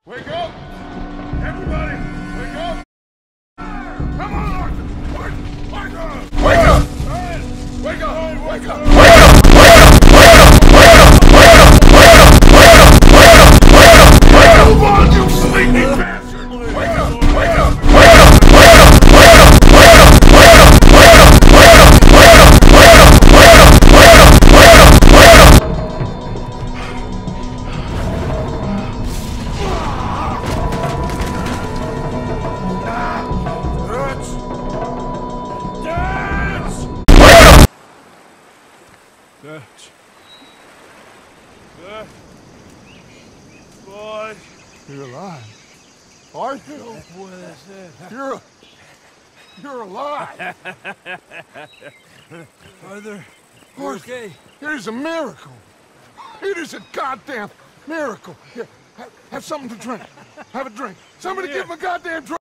Wake up! Everybody, wake up! Come on, Arthur! Wake up! Wake up! Wake up! Wake up! Move on, you sleepy bastard! Wake up! Wake up! Boy, you're alive. Arthur, you're alive. Arthur, Okay. It is a miracle. It is a goddamn miracle. Here, have something to drink. Have a drink. Somebody give him a goddamn drink.